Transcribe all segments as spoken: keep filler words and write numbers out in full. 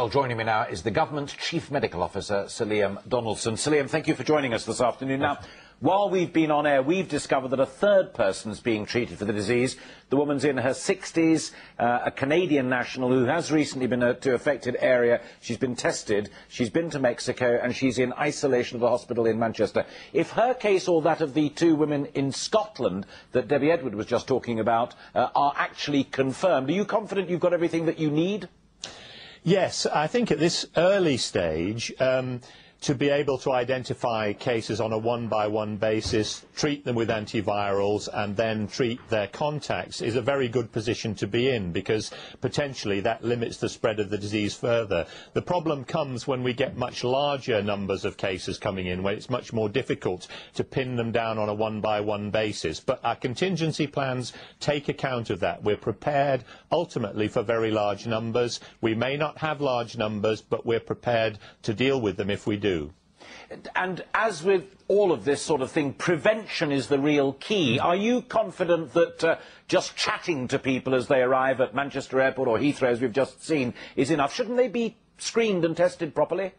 Well, joining me now is the Government Chief Medical Officer, Sir Liam Donaldson. Sir Liam, thank you for joining us this afternoon. Now, while we've been on air, we've discovered that a third person is being treated for the disease. The woman's in her sixties, uh, a Canadian national who has recently been uh, to affected area. She's been tested, she's been to Mexico, and she's in isolation at the hospital in Manchester. If her case or that of the two women in Scotland that Debbie Edward was just talking about uh, are actually confirmed, are you confident you've got everything that you need? Yes, I think at this early stage, um, to be able to identify cases on a one-by-one basis, treat them with antivirals and then treat their contacts is a very good position to be in, because potentially that limits the spread of the disease further. The problem comes when we get much larger numbers of cases coming in, where it's much more difficult to pin them down on a one-by-one basis. But our contingency plans take account of that. We're prepared ultimately for very large numbers. We may not have large numbers, but we're prepared to deal with them if we do. And as with all of this sort of thing, prevention is the real key. Are you confident that uh, just chatting to people as they arrive at Manchester Airport or Heathrow, as we've just seen, is enough? Shouldn't they be screened and tested properly?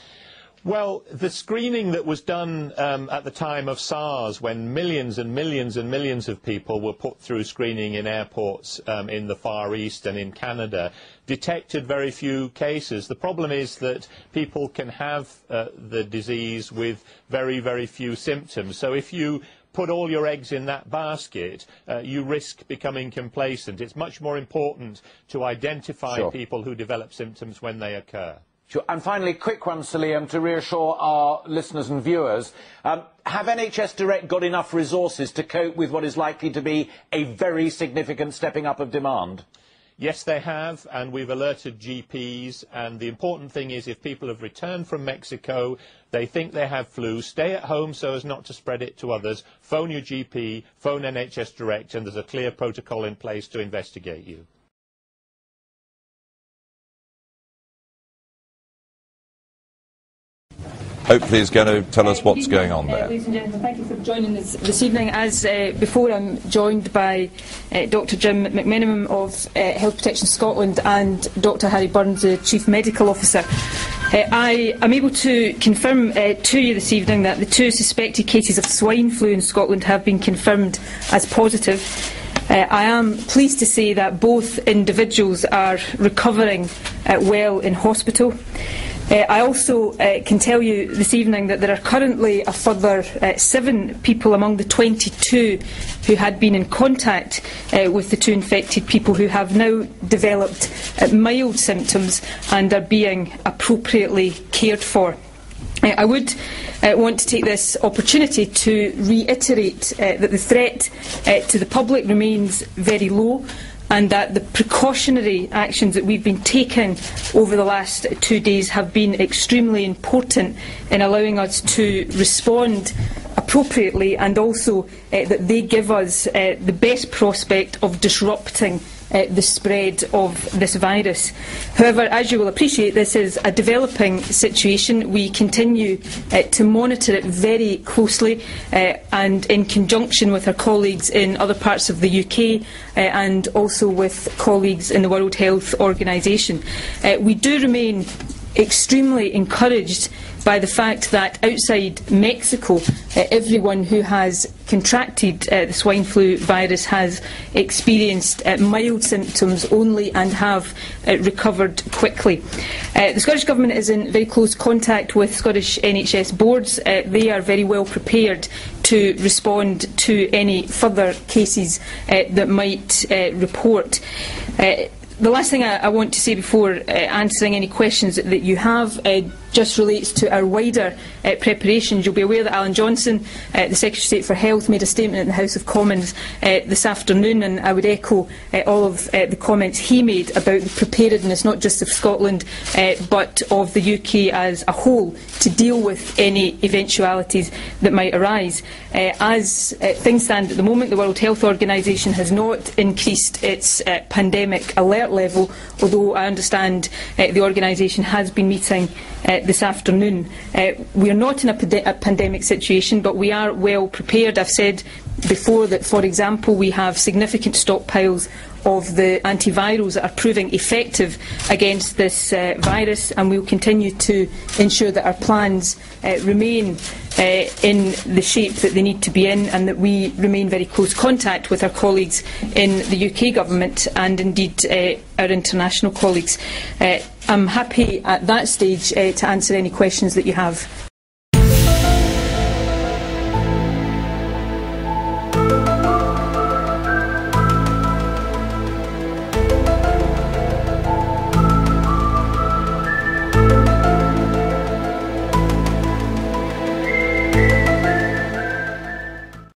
Well, the screening that was done um, at the time of SARS, when millions and millions and millions of people were put through screening in airports um, in the Far East and in Canada, detected very few cases. The problem is that people can have uh, the disease with very, very few symptoms. So if you put all your eggs in that basket, uh, you risk becoming complacent. It's much more important to identify Sure. people who develop symptoms when they occur. Sure. And finally, quick one, Sir Liam, to reassure our listeners and viewers. Um, have N H S Direct got enough resources to cope with what is likely to be a very significant stepping up of demand? Yes, they have, and we've alerted G Ps, and the important thing is if people have returned from Mexico, they think they have flu, stay at home so as not to spread it to others, phone your G P, phone N H S Direct, and there's a clear protocol in place to investigate you. Hopefully is going to tell us what's going on there. Uh, ladies and gentlemen, thank you for joining us this evening. As uh, before, I'm joined by uh, Doctor Jim McMenamin of uh, Health Protection Scotland and Doctor Harry Burns, the Chief Medical Officer. Uh, I am able to confirm uh, to you this evening that the two suspected cases of swine flu in Scotland have been confirmed as positive. Uh, I am pleased to say that both individuals are recovering uh, well in hospital. Uh, I also uh, can tell you this evening that there are currently a further uh, seven people among the twenty-two who had been in contact uh, with the two infected people who have now developed uh, mild symptoms and are being appropriately cared for. Uh, I would uh, want to take this opportunity to reiterate uh, that the threat uh, to the public remains very low, and that the precautionary actions that we've been taking over the last two days have been extremely important in allowing us to respond appropriately, and also uh, that they give us uh, the best prospect of disrupting Uh, the spread of this virus. However, as you will appreciate, this is a developing situation. We continue uh, to monitor it very closely uh, and in conjunction with our colleagues in other parts of the U K uh, and also with colleagues in the World Health Organisation. Uh, we do remain extremely encouraged by the fact that outside Mexico, uh, everyone who has contracted uh, the swine flu virus has experienced uh, mild symptoms only and have uh, recovered quickly. Uh, the Scottish Government is in very close contact with Scottish N H S boards. Uh, they are very well prepared to respond to any further cases uh, that might uh, report. Uh, The last thing I, I want to say before uh, answering any questions that, that you have uh, just relates to our wider uh, preparations. You'll be aware that Alan Johnson, uh, the Secretary of State for Health, made a statement in the House of Commons uh, this afternoon, and I would echo uh, all of uh, the comments he made about the preparedness not just of Scotland uh, but of the U K as a whole to deal with any eventualities that might arise. Uh, as uh, things stand at the moment, the World Health Organisation has not increased its uh, pandemic alert level, although I understand uh, the organisation has been meeting uh, this afternoon. Uh, we are not in a, pande a pandemic situation, but we are well prepared. I've said before that, for example, we have significant stockpiles of the antivirals that are proving effective against this uh, virus, and we will continue to ensure that our plans uh, remain uh, in the shape that they need to be in, and that we remain very close contact with our colleagues in the U K Government and indeed uh, our international colleagues. Uh, I'm happy at that stage uh, to answer any questions that you have.